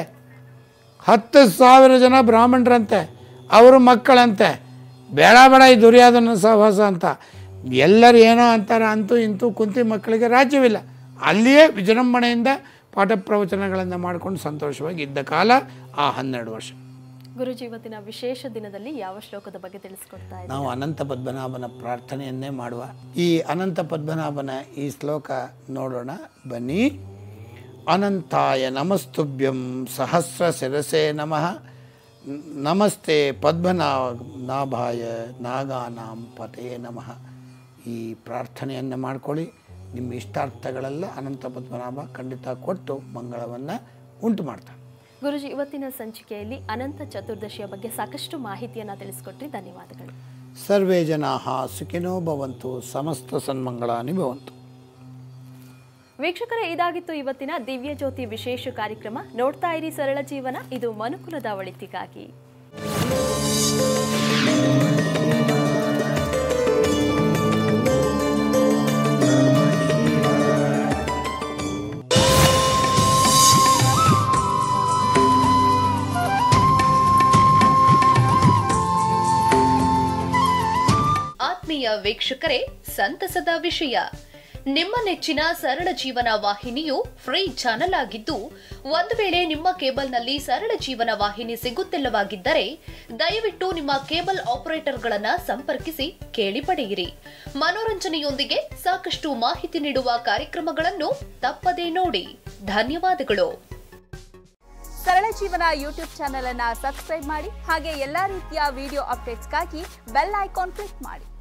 10,000 ಜನ ಬ್ರಾಹ್ಮಣರಂತೆ, ಅವರು ಮಕ್ಕಳಂತೆ. ಬೇಡ ಈ ದುರ್ಯೋಧನ ಸಹವಾಸ ಅಂತ ಎಲ್ಲರೂ ಏನೋ ಅಂತಾರೆ. ಅಂತೂ ಇಂತೂ ಕುಂತಿ ಮಕ್ಕಳಿಗೆ ರಾಜ್ಯವಿಲ್ಲ. ಅಲ್ಲಿಯೇ ವಿಜೃಂಭಣೆಯಿಂದ ಪಾಠ ಪ್ರವಚನಗಳನ್ನು ಮಾಡಿಕೊಂಡು ಸಂತೋಷವಾಗಿ ಇದ್ದ ಕಾಲ ಆ 12 ವರ್ಷ. ಗುರುಜಿ, ಇವತ್ತಿನ ವಿಶೇಷ ದಿನದಲ್ಲಿ ಯಾವ ಶ್ಲೋಕದ ಬಗ್ಗೆ ತಿಳಿಸ್ಕೊಡ್ತಾ ಇದ್ದೀರಾ? ನಾವು ಅನಂತ ಪದ್ಮನಾಭನ ಪ್ರಾರ್ಥನೆಯನ್ನೇ ಮಾಡುವ. ಈ ಅನಂತ ಪದ್ಮನಾಭನ ಈ ಶ್ಲೋಕ ನೋಡೋಣ ಬನ್ನಿ. ಅನಂತಾಯ ನಮಸ್ತುಭ್ಯಂ ಸಹಸ್ರ ಶಿರಸೇ ನಮಃ ನಮಸ್ತೆ ಪದ್ಮನಾಭಾಯ ನಾಗಾನಾಂ ಪತೇ ನಮಃ. ಈ ಪ್ರಾರ್ಥನೆಯನ್ನು ಮಾಡ್ಕೊಳ್ಳಿ. ನಿಮ್ಮ ಇಷ್ಟಾರ್ಥಗಳೆಲ್ಲ ಅನಂತ ಪದ್ಮನಾಭ ಖಂಡಿತ ಕೊಟ್ಟು ಮಂಗಳವನ್ನು ಉಂಟು ಮಾಡ್ತಾನೆ. ಗುರುಜಿ, ಇವತ್ತಿನ ಸಂಚಿಕೆಯಲ್ಲಿ ಅನಂತ ಚತುರ್ದಶಿಯ ಬಗ್ಗೆ ಸಾಕಷ್ಟು ಮಾಹಿತಿಯನ್ನು ತಿಳಿಸ್ಕೊಟ್ರಿ, ಧನ್ಯವಾದಗಳು. ಸರ್ವೇ ಜನಾಃ ಸುಖಿನೋ ಭವಂತು, ಸಮಸ್ತ ಸನ್ಮಂಗಳಾನಿ ಭವಂತು. ವೀಕ್ಷಕರೇ, ಇದಾಗಿತ್ತು ಇವತ್ತಿನ ದಿವ್ಯ ಜ್ಯೋತಿ ವಿಶೇಷ ಕಾರ್ಯಕ್ರಮ. ನೋಡ್ತಾ ಇರಿ ಸರಳ ಜೀವನ, ಇದು ಮನುಕುಲದ ಒಳಿತಿಗಾಗಿ. ಆತ್ಮೀಯ ವೀಕ್ಷಕರೇ, ಸಂತಸದ ವಿಷಯ, ನಿಮ್ಮ ನೆಚ್ಚಿನ ಸರಳ ಜೀವನ ವಾಹಿನಿಯು ಫ್ರೀ ಚಾನೆಲ್ ಆಗಿದ್ದು, ಒಂದು ವೇಳೆ ನಿಮ್ಮ ಕೇಬಲ್ನಲ್ಲಿ ಸರಳ ಜೀವನ ವಾಹಿನಿ ಸಿಗುತ್ತಿಲ್ಲವಾಗಿದ್ದರೆ ದಯವಿಟ್ಟು ನಿಮ್ಮ ಕೇಬಲ್ ಆಪರೇಟರ್ಗಳನ್ನ ಸಂಪರ್ಕಿಸಿ ಕೇಳಿ ಪಡೆಯಿರಿ. ಮನೋರಂಜನೆಯೊಂದಿಗೆ ಸಾಕಷ್ಟು ಮಾಹಿತಿ ನೀಡುವ ಕಾರ್ಯಕ್ರಮಗಳನ್ನು ತಪ್ಪದೇ ನೋಡಿ. ಧನ್ಯವಾದಗಳು. ಸರಳ ಜೀವನ ಯೂಟ್ಯೂಬ್ ಚಾನೆಲ್ ಅನ್ನು ಸಬ್ಸ್ಕ್ರೈಬ್ ಮಾಡಿ, ಹಾಗೆ ಎಲ್ಲಾ ರೀತಿಯ ವಿಡಿಯೋ ಅಪ್ಡೇಟ್ಸ್ಗಾಗಿ ಬೆಲ್ ಐಕಾನ್ ಕ್ಲಿಕ್ ಮಾಡಿ.